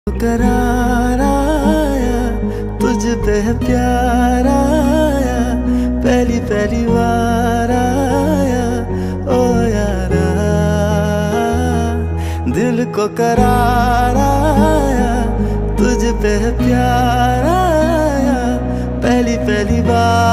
करार आया, तुझ पे है प्यार आया, पहली पहली बार आया ओ यारा। दिल को करार आया, तुझ पे है प्यार आया, पहली पहली बार